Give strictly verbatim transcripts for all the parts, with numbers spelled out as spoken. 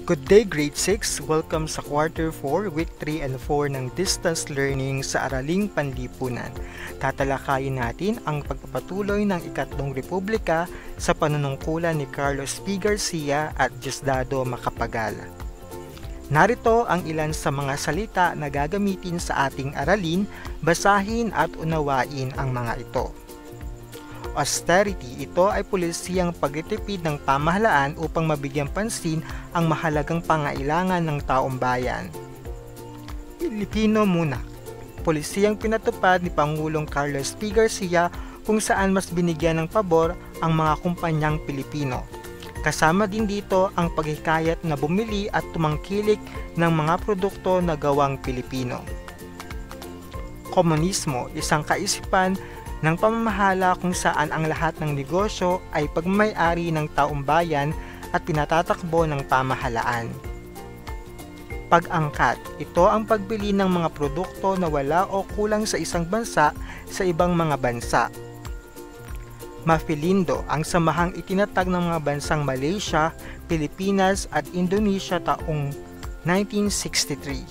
Good day grade six! Welcome sa quarter four, week three and four ng distance learning sa Araling Panlipunan. Tatalakayin natin ang pagpapatuloy ng ikatlong republika sa panunungkulan ni Carlos P. Garcia at Diosdado Macapagal. Narito ang ilan sa mga salita na gagamitin sa ating aralin, basahin at unawain ang mga ito. Austerity, ito ay pulisiyang pagtitipid ng pamahalaan upang mabigyang pansin ang mahalagang pangailangan ng taong bayan. Pilipino muna, pulisiyang pinatupad ni Pangulong Carlos P. Garcia kung saan mas binigyan ng pabor ang mga kumpanyang Pilipino. Kasama din dito ang paghikayat na bumili at tumangkilik ng mga produkto na gawang Pilipino. Komunismo, isang kaisipan ng pamamahala kung saan ang lahat ng negosyo ay pagmamay-ari ng taong bayan at pinatatakbo ng pamahalaan. Pag-angkat, ito ang pagbili ng mga produkto na wala o kulang sa isang bansa sa ibang mga bansa. Mafilindo, ang samahang itinatag ng mga bansang Malaysia, Pilipinas at Indonesia taong nineteen sixty-three.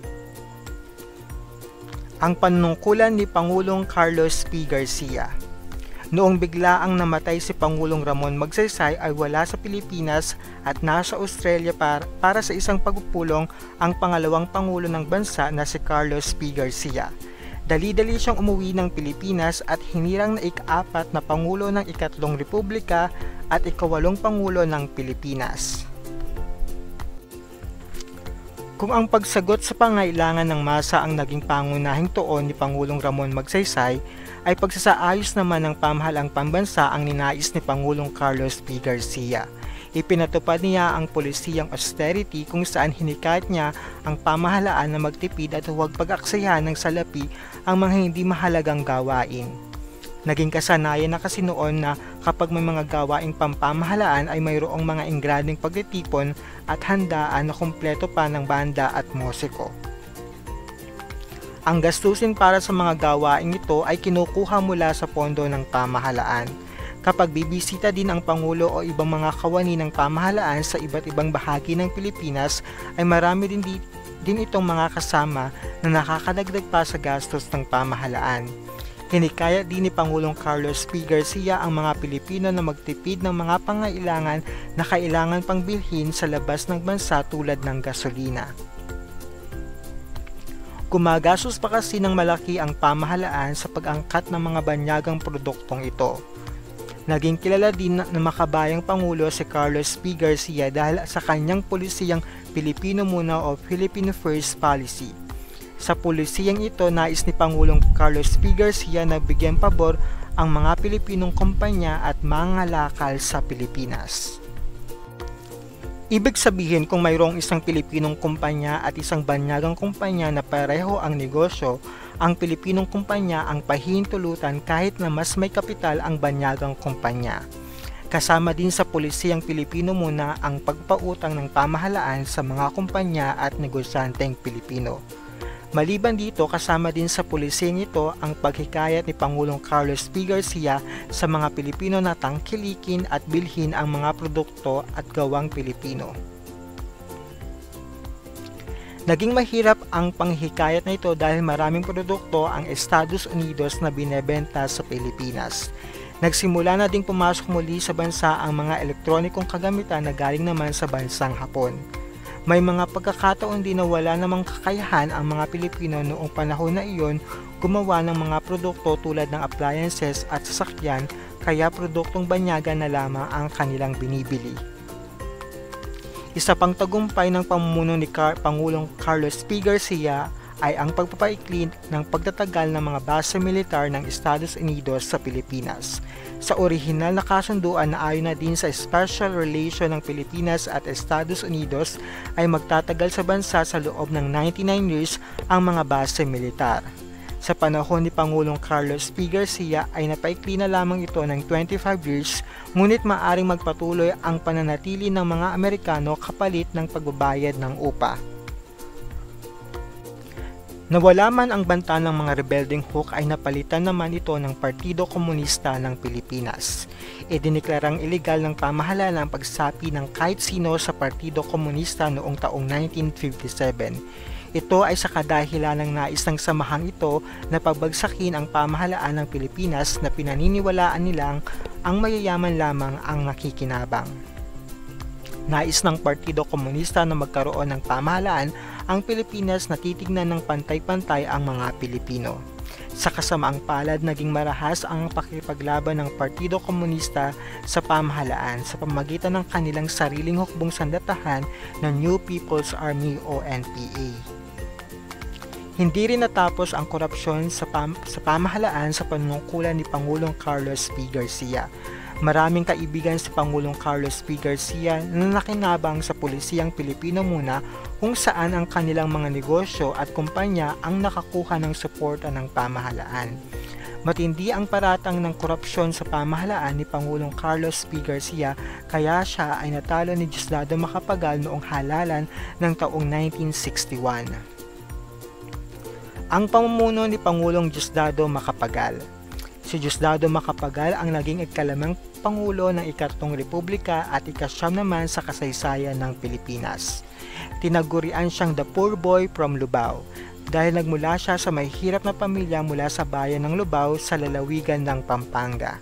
Ang panunungkulan ni Pangulong Carlos P. Garcia. Noong biglaang namatay si Pangulong Ramon Magsaysay ay wala sa Pilipinas at nasa Australia para, para sa isang pagpupulong ang pangalawang Pangulo ng bansa na si Carlos P. Garcia. Dali-dali siyang umuwi ng Pilipinas at hinirang na ika-apat na Pangulo ng ikatlong Republika at ikawalong Pangulo ng Pilipinas. Kung ang pagsagot sa pangailangan ng masa ang naging pangunahing tuon ni Pangulong Ramon Magsaysay, ay pagsasaayos naman ng pamahalang pambansa ang ninais ni Pangulong Carlos P. Garcia. Ipinatupad niya ang polisiyang austerity kung saan hinikayat niya ang pamahalaan na magtipid at huwag pag-aksayahan ng salapi ang mga hindi mahalagang gawain. Naging kasanayan na kasi noon na kapag may mga gawaing pampamahalaan ay mayroong mga engradeng pagtitipon at handaan na kumpleto pa ng banda at musiko. Ang gastusin para sa mga gawaing ito ay kinukuha mula sa pondo ng pamahalaan. Kapag bibisita din ang Pangulo o ibang mga kawani ng pamahalaan sa iba't ibang bahagi ng Pilipinas ay marami din, di, din itong mga kasama na nakakadagdag pa sa gastos ng pamahalaan. Hinikayat din ni Pangulong Carlos P. Garcia ang mga Pilipino na magtipid ng mga pangailangan na kailangan pang bilhin sa labas ng bansa tulad ng gasolina. Gumagastos pa kasi ng malaki ang pamahalaan sa pag-angkat ng mga banyagang produktong ito. Naging kilala din na makabayang Pangulo si Carlos P. Garcia dahil sa kanyang polisiyang Pilipino muna o Philippine First policy. Sa polisiyang ito, nais ni Pangulong Carlos P. Garcia na bigyan pabor ang mga Pilipinong kumpanya at mga lakal sa Pilipinas. Ibig sabihin kung mayroong isang Pilipinong kumpanya at isang banyagang kumpanya na pareho ang negosyo, ang Pilipinong kumpanya ang pahihintulutan kahit na mas may kapital ang banyagang kumpanya. Kasama din sa polisiyang Pilipino muna ang pagpautang ng pamahalaan sa mga kumpanya at negosyanteng Pilipino. Maliban dito, kasama din sa pulisiyang ito ang paghikayat ni Pangulong Carlos P. Garcia sa mga Pilipino na tangkilikin at bilhin ang mga produkto at gawang Pilipino. Naging mahirap ang panghikayat na ito dahil maraming produkto ang Estados Unidos na binebenta sa Pilipinas. Nagsimula na ding pumasok muli sa bansa ang mga elektronikong kagamitan na galing naman sa bansang Hapon. May mga pagkakataon din na wala namang kakayahan ang mga Pilipino noong panahon na iyon gumawa ng mga produkto tulad ng appliances at sasakyan, kaya produktong banyagan na lamang ang kanilang binibili. Isa pang tagumpay ng pamumuno ni Car- Pangulong Carlos P. Garcia ay ang pagpapaikli ng pagtatagal ng mga base militar ng Estados Unidos sa Pilipinas. Sa orihinal na kasunduan na ayon na din sa special relation ng Pilipinas at Estados Unidos ay magtatagal sa bansa sa loob ng ninety-nine years ang mga base militar. Sa panahon ni Pangulong Carlos P. Garcia ay napaikli na lamang ito ng twenty-five years, ngunit maaring magpatuloy ang pananatili ng mga Amerikano kapalit ng pagbabayad ng upa. Nawala man ang banta ng mga rebeldeng Huk ay napalitan naman ito ng Partido Komunista ng Pilipinas. Idineklarang iligal ng pamahalaan ang pagsapi ng kahit sino sa Partido Komunista noong taong nineteen fifty-seven. Ito ay sa kadahilan ng nais ng samahang ito na pabagsakin ang pamahalaan ng Pilipinas na pinaniniwalaan nilang ang mayayaman lamang ang nakikinabang. Nais ng Partido Komunista na magkaroon ng pamahalaan ang Pilipinas na titignan ng pantay-pantay ang mga Pilipino. Sa kasamaang palad, naging marahas ang pakikipaglaban ng Partido Komunista sa pamahalaan sa pamamagitan ng kanilang sariling hukbong sandatahan ng New People's Army o N P A. Hindi rin natapos ang korupsyon sa, pam- sa pamahalaan sa panunungkulan ni Pangulong Carlos P. Garcia. Maraming kaibigan si Pangulong Carlos P. Garcia na nakinabang sa pulisiyang Pilipino muna kung saan ang kanilang mga negosyo at kumpanya ang nakakuha ng suporta ng pamahalaan. Matindi ang paratang ng korupsyon sa pamahalaan ni Pangulong Carlos P. Garcia kaya siya ay natalo ni Diosdado Macapagal noong halalan ng taong nineteen sixty-one. Ang pamumuno ni Pangulong Diosdado Macapagal. Si Diosdado Macapagal ang naging ikalimang Pangulo ng Ikatlong Republika at ikasyam naman sa kasaysayan ng Pilipinas. Tinagurian siyang the poor boy from Lubao dahil nagmula siya sa may hirap na pamilya mula sa bayan ng Lubao sa lalawigan ng Pampanga.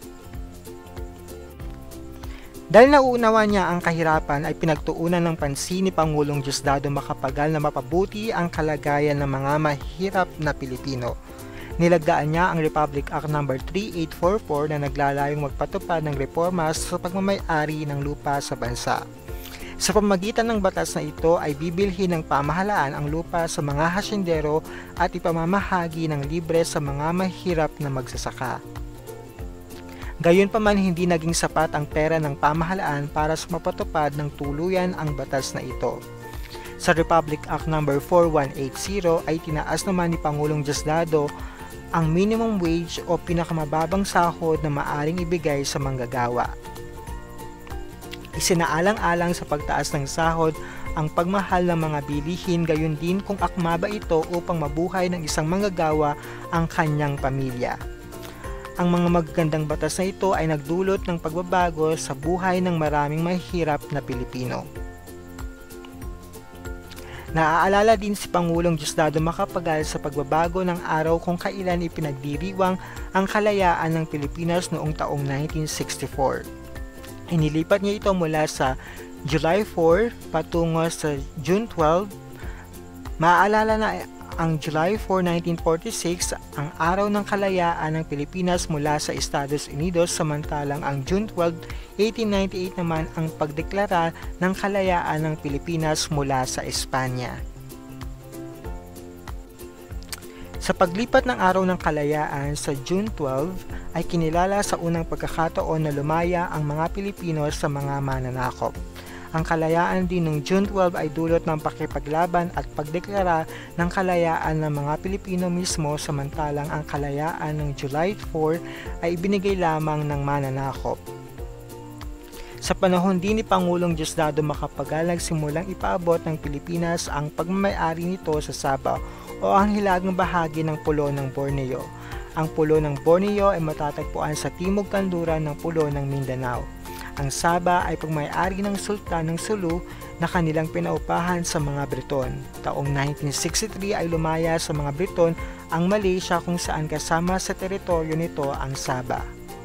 Dahil nauunawa niya ang kahirapan ay pinagtuunan ng pansin ni Pangulong Diosdado Macapagal na mapabuti ang kalagayan ng mga mahirap na Pilipino. Nilagdaan niya ang Republic Act number thirty-eight forty-four na naglalayong magpatupad ng reforma sa pagmamay-ari ng lupa sa bansa. Sa pamamagitan ng batas na ito ay bibilhin ng pamahalaan ang lupa sa mga hasyendero at ipamamahagi ng libre sa mga mahirap na magsasaka. Gayunpaman hindi naging sapat ang pera ng pamahalaan para sa mapatupad ng tuluyan ang batas na ito. Sa Republic Act number forty-one eighty ay tinaas naman ni Pangulong Diosdado ang minimum wage o pinakamababang sahod na maaring ibigay sa manggagawa. Isinaalang-alang sa pagtaas ng sahod ang pagmahal ng mga bilihin, gayon din kung akma ba ito upang mabuhay ng isang manggagawa ang kanyang pamilya. Ang mga magagandang batas na ito ay nagdulot ng pagbabago sa buhay ng maraming mahihirap na Pilipino. Naaalala din si Pangulong Diosdado Macapagal sa pagbabago ng araw kung kailan ipinagdiriwang ang kalayaan ng Pilipinas noong taong nineteen sixty-four. Inilipat niya ito mula sa July four patungo sa June twelve. Maaalala na ang July four, nineteen forty-six ang araw ng kalayaan ng Pilipinas mula sa Estados Unidos, samantalang ang June twelve, eighteen ninety-eight naman ang pagdeklara ng kalayaan ng Pilipinas mula sa Espanya. Sa paglipat ng araw ng kalayaan sa June twelve ay kinilala sa unang pagkakataon na lumaya ang mga Pilipino sa mga mananakop. Ang kalayaan din ng June twelve ay dulot ng pakipaglaban at pagdeklara ng kalayaan ng mga Pilipino mismo, samantalang ang kalayaan ng July four ay ibinigay lamang ng mananakop. Sa panahon din ni Pangulong Diosdado Macapagal, nagsimulang ipaabot ng Pilipinas ang pagmamay-ari nito sa Sabah o ang hilagang bahagi ng pulo ng Borneo. Ang pulo ng Borneo ay matatagpuan sa timog kanluran ng pulo ng Mindanao. Ang Sabah ay pagmay-ari ng Sultan ng Sulu na kanilang pinaupahan sa mga Briton. Taong nineteen sixty-three ay lumaya sa mga Briton ang Malaysia kung saan kasama sa teritoryo nito ang Sabah.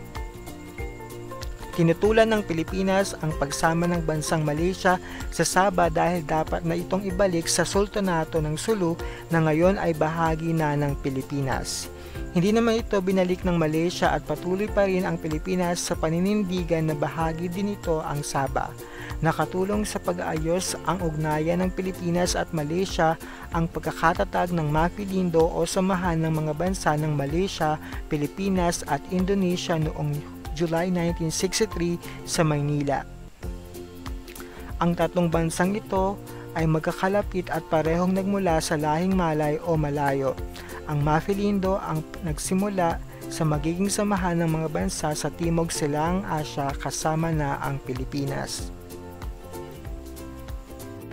Tinutulan ng Pilipinas ang pagsama ng bansang Malaysia sa Sabah dahil dapat na itong ibalik sa Sultanato ng Sulu na ngayon ay bahagi na ng Pilipinas. Hindi naman ito binalik ng Malaysia at patuloy pa rin ang Pilipinas sa paninindigan na bahagi din ito ang Sabah. Nakatulong sa pag-aayos ang ugnayan ng Pilipinas at Malaysia ang pagkakatatag ng Mapolindo o Samahan ng mga bansa ng Malaysia, Pilipinas at Indonesia noong July nineteen sixty-three sa Maynila. Ang tatlong bansang ito ay magkakalapit at parehong nagmula sa lahing Malay o Malayo. Ang Mapolindo ang nagsimula sa magiging samahan ng mga bansa sa Timog Silangang Asya kasama na ang Pilipinas.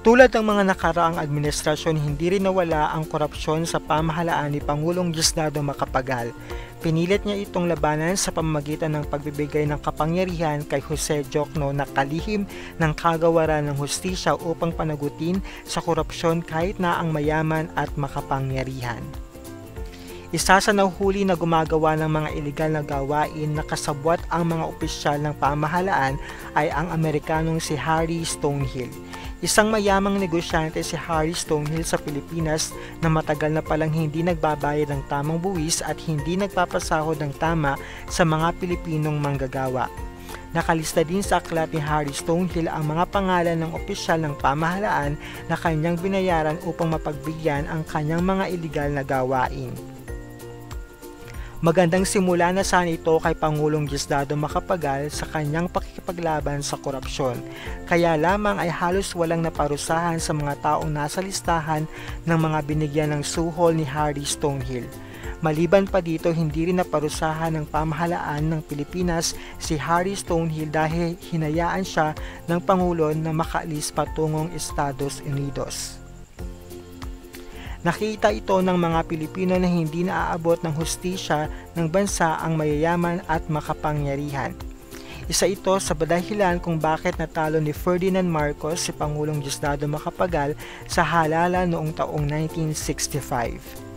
Tulad ng mga nakaraang administrasyon, hindi rin nawala ang korupsyon sa pamahalaan ni Pangulong Diosdado Macapagal. Pinilit niya itong labanan sa pamamagitan ng pagbibigay ng kapangyarihan kay Jose Diokno na kalihim ng kagawaran ng hustisya upang panagutin sa korupsyon kahit na ang mayaman at makapangyarihan. Isa sa nahuhuli na gumagawa ng mga ilegal na gawain na kasabwat ang mga opisyal ng pamahalaan ay ang Amerikanong si Harry Stonehill. Isang mayamang negosyante si Harry Stonehill sa Pilipinas na matagal na palang hindi nagbabayad ng tamang buwis at hindi nagpapasahod ng tama sa mga Pilipinong manggagawa. Nakalista din sa aklat ni Harry Stonehill ang mga pangalan ng opisyal ng pamahalaan na kanyang binayaran upang mapagbigyan ang kanyang mga ilegal na gawain. Magandang simula na sana ito kay Pangulong Diosdado Macapagal sa kanyang pakikipaglaban sa korupsyon. Kaya lamang ay halos walang naparusahan sa mga taong nasa listahan ng mga binigyan ng suhol ni Harry Stonehill. Maliban pa dito, hindi rin naparusahan ng pamahalaan ng Pilipinas si Harry Stonehill dahil hinayaan siya ng Pangulo na makaalis patungong Estados Unidos. Nakita ito ng mga Pilipino na hindi naaabot ng hustisya ng bansa ang mayayaman at makapangyarihan. Isa ito sa dahilan kung bakit natalo ni Ferdinand Marcos si Pangulong Diosdado Macapagal sa halalan noong taong nineteen sixty-five.